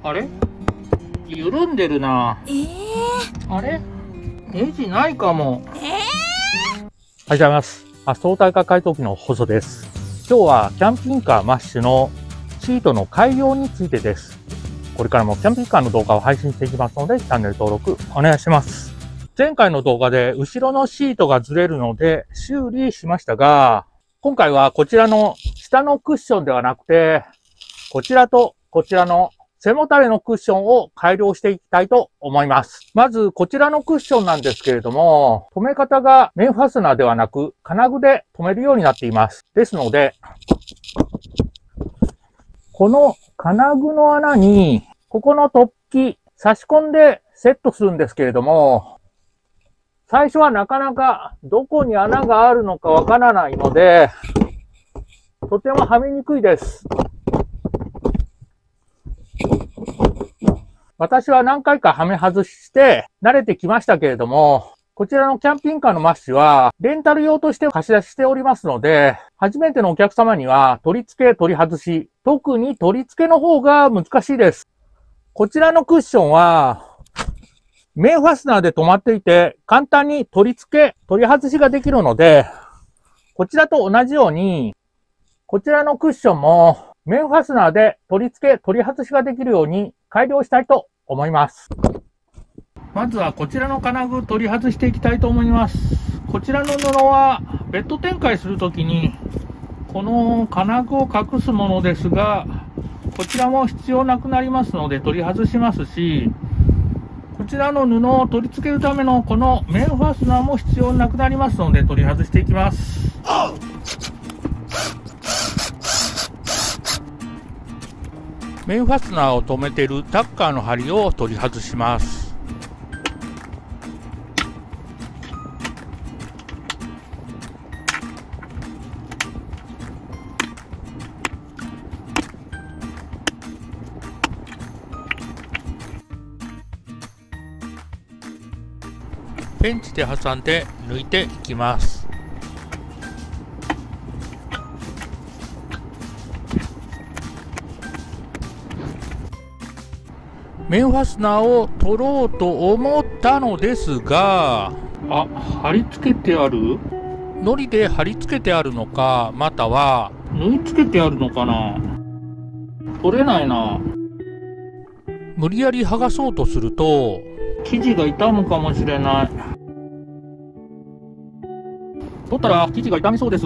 あれ緩んでるな。あれネジないかも。おはようございます。相対化解凍機の細です。今日はキャンピングカーマッシュのシートの改良についてです。これからもキャンピングカーの動画を配信していきますので、チャンネル登録お願いします。前回の動画で後ろのシートがずれるので修理しましたが、今回はこちらの下のクッションではなくて、こちらとこちらの背もたれのクッションを改良していきたいと思います。まずこちらのクッションなんですけれども、留め方が面ファスナーではなく金具で留めるようになっています。ですので、この金具の穴にここの突起差し込んでセットするんですけれども、最初はなかなかどこに穴があるのかわからないので、とてもはめにくいです。私は何回かはめ外して慣れてきましたけれども、こちらのキャンピングカーのマッシュはレンタル用として貸し出ししておりますので、初めてのお客様には取り付け取り外し、特に取り付けの方が難しいです。こちらのクッションは面ファスナーで止まっていて簡単に取り付け取り外しができるので、こちらと同じようにこちらのクッションも面ファスナーで取り付け取り外しができるように改良したいと思います。まずはこちらの金具取り外していきたいと思います。こちらの布はベッド展開するときにこの金具を隠すものですが、こちらも必要なくなりますので取り外しますし、こちらの布を取り付けるためのこの面ファスナーも必要なくなりますので取り外していきます。面ファスナーを留めているタッカーの針を取り外します。ペンチで挟んで抜いていきます。面ファスナーを取ろうと思ったのですが、貼り付けてある？糊で貼り付けてあるのか、または縫い付けてあるのかな。取れないな。無理やり剥がそうとすると生地が傷むかもしれない。取ったら生地が傷みそうです。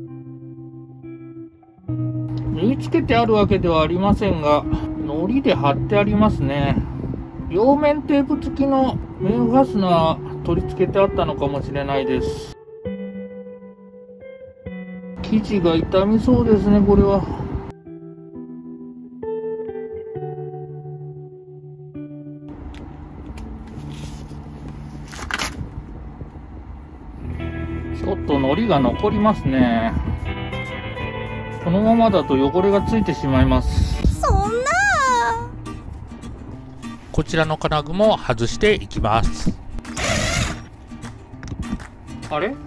縫い付けてあるわけではありませんが、糊で貼ってありますね。両面テープ付きの面ファスナー取り付けてあったのかもしれないです。生地が傷みそうですね、これは。ちょっと糊が残りますね。このままだと汚れがついてしまいます。 そんな。 こちらの金具も外していきます。あれ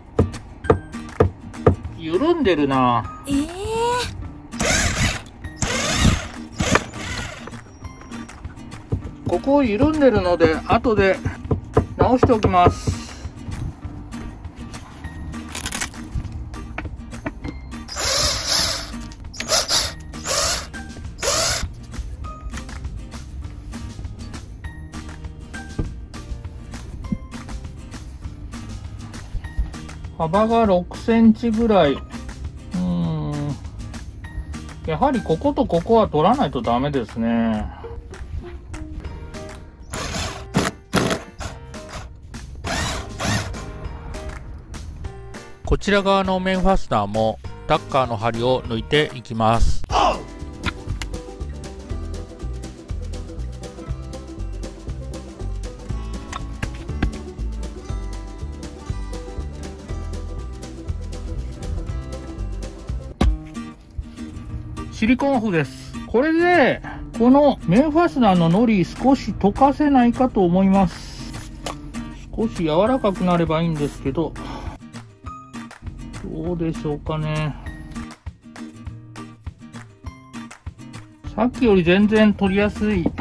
緩んでるな。ここ緩んでるので後で直しておきます。幅が6センチぐらい。やはりこことここは取らないとダメですね。こちら側の面ファスナーもタッカーの針を抜いていきます。シリコンオフです。これでこの面ファスナーの糊少し溶かせないかと思います。少し柔らかくなればいいんですけど、どうでしょうかね。 さっきより全然取りやすい。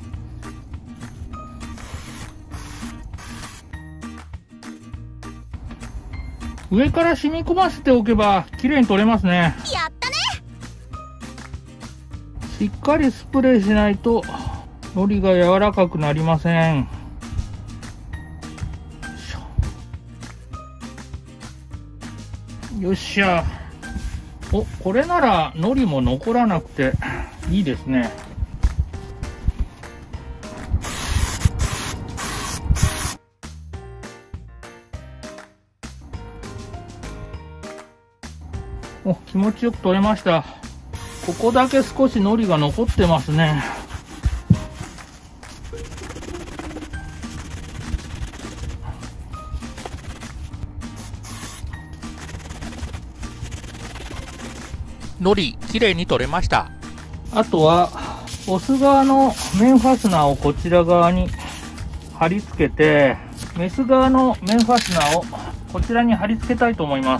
上から染み込ませておけば綺麗に取れますね。 やったね。 しっかりスプレーしないと海苔が柔らかくなりません。よっしゃ。お、これなら海苔も残らなくていいですね。お、気持ちよく取れました。ここだけ少し海苔が残ってますね。海苔きれいに取れました。あとはオス側の面ファスナーをこちら側に貼り付けて、メス側の面ファスナーをこちらに貼り付けたいと思います。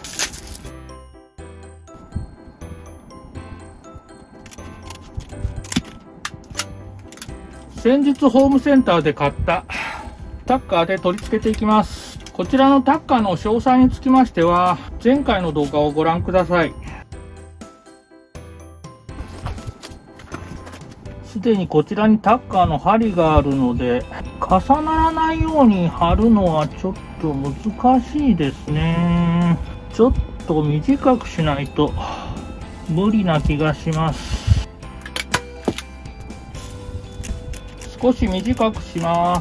先日ホームセンターで買ったタッカーで取り付けていきます。こちらのタッカーの詳細につきましては前回の動画をご覧ください。すでにこちらにタッカーの針があるので、重ならないように貼るのはちょっと難しいですね。ちょっと短くしないと無理な気がします。少し短くします。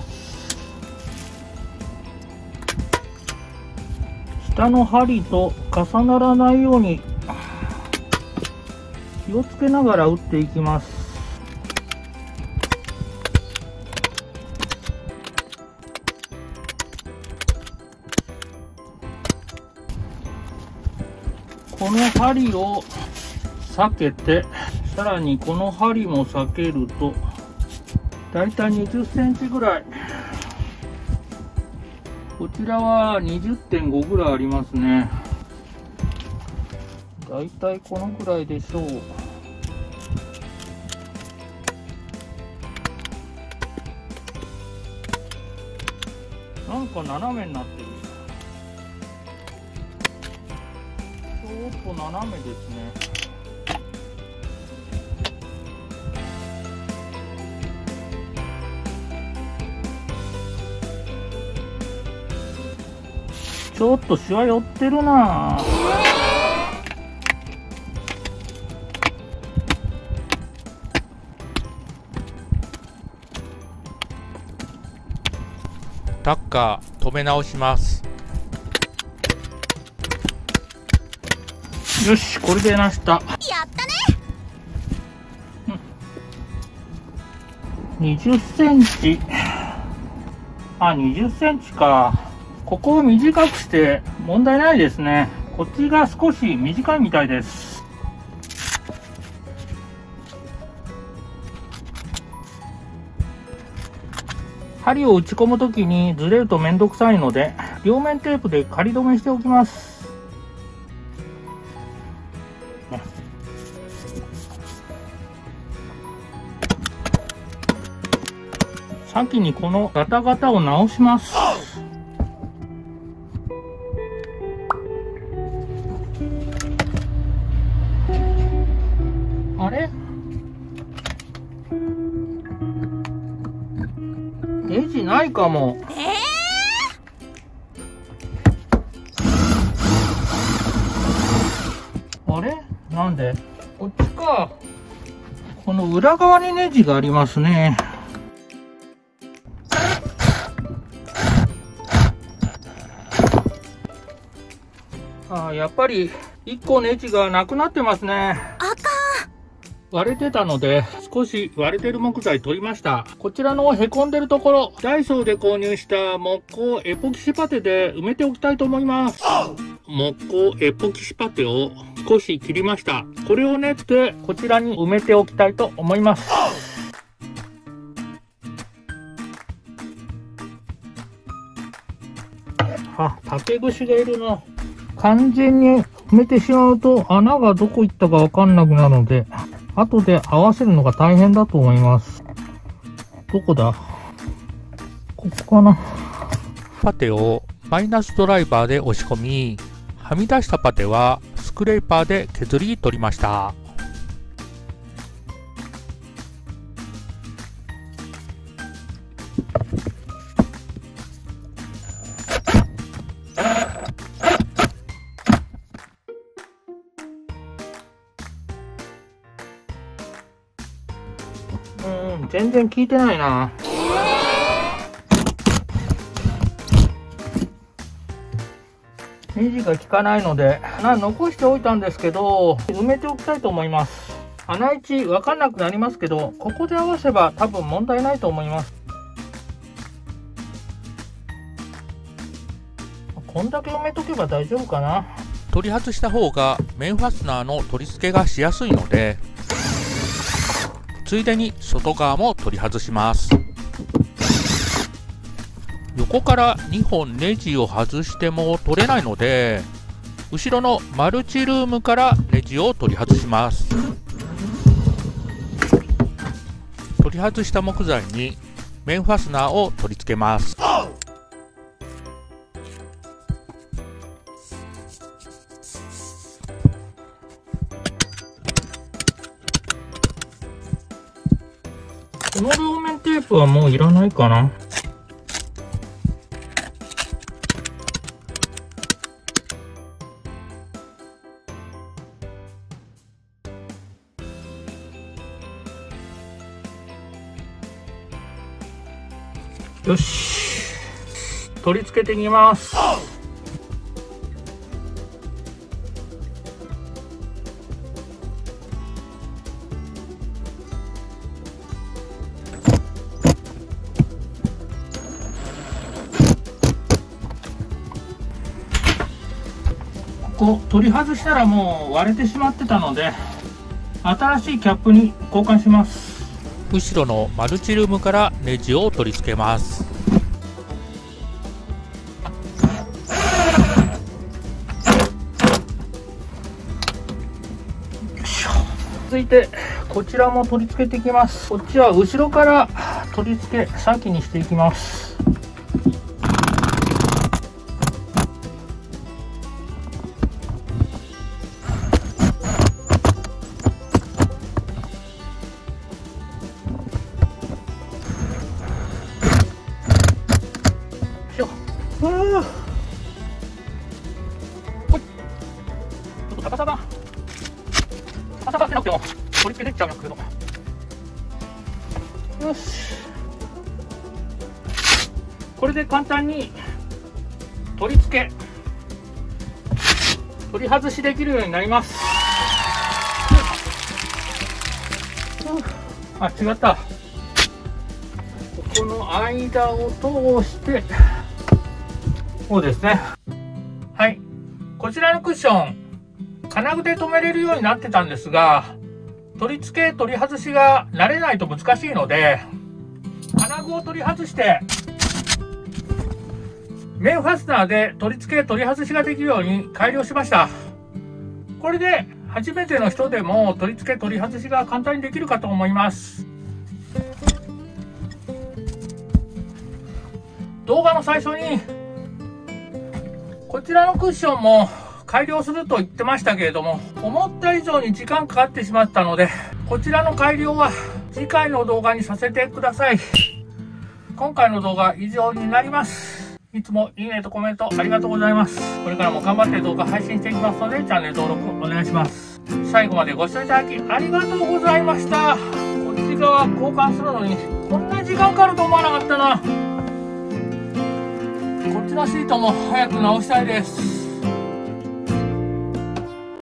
下の針と重ならないように気をつけながら打っていきます。この針を避けて、さらにこの針も避けるとだいたい20センチぐらい。こちらは 20.5 ぐらいありますね。だいたいこのぐらいでしょう。なんか斜めになってる。ちょっと斜めですね。ちょっとシワ寄ってるな。タッカー止め直します。よし、これでなした。 やったね。 20センチ。あ、20センチか。ここを短くして問題ないですね。こっちが少し短いみたいです。針を打ち込むときにずれるとめんどくさいので、両面テープで仮止めしておきます。先にこのガタガタを直します。あれ？ネジないかも。あれ？なんで？こっちか。この裏側にネジがありますね。あ、やっぱり1個ネジがなくなってますね。 あかん。 割れてたので少し割れてる木材取りました。こちらのへこんでるところ、ダイソーで購入した木工エポキシパテで埋めておきたいと思います。木工エポキシパテを少し切りました。これを練ってこちらに埋めておきたいと思います。あ、竹串がいるな。完全に埋めてしまうと穴がどこ行ったかわかんなくなるので、 後で合わせるのが大変だと思います。どこだ？ここかな。パテをマイナスドライバーで押し込み、はみ出したパテはスクレーパーで削り取りました。全然効いてないな。ネジが効かないので残しておいたんですけど、埋めておきたいと思います。穴位置分かんなくなりますけど、ここで合わせば多分問題ないと思います。こんだけ埋めとけば大丈夫かな。取り外した方が面ファスナーの取り付けがしやすいので、ついでに外側も取り外します。横から2本ネジを外しても取れないので、後ろのマルチルームからネジを取り外します。取り外した木材に面ファスナーを取り付けます。この両面テープはもういらないかな。よし、取り付けていきます。ここ取り外したらもう割れてしまってたので、新しいキャップに交換します。後ろのマルチルームからネジを取り付けます。続いてこちらも取り付けていきます。こっちは後ろから取り付け先にしていきます。高さがってなくても取り付けできちゃうんだけど、よし、これで簡単に取り付け取り外しできるようになります。あ、違った、ここの間を通してこうですね。はい、こちらのクッション金具で留めれるようになってたんですが、取り付け取り外しが慣れないと難しいので、金具を取り外して面ファスナーで取り付け取り外しができるように改良しました。これで初めての人でも取り付け取り外しが簡単にできるかと思います。動画の最初にこちらのクッションも改良すると言ってましたけれども、思った以上に時間かかってしまったので、こちらの改良は次回の動画にさせてください。今回の動画は以上になります。いつもいいねとコメントありがとうございます。これからも頑張って動画配信していきますので、チャンネル登録お願いします。最後までご視聴いただきありがとうございました。こっち側交換するのにこんな時間かかると思わなかったな。こっちのシートも早く直したいです。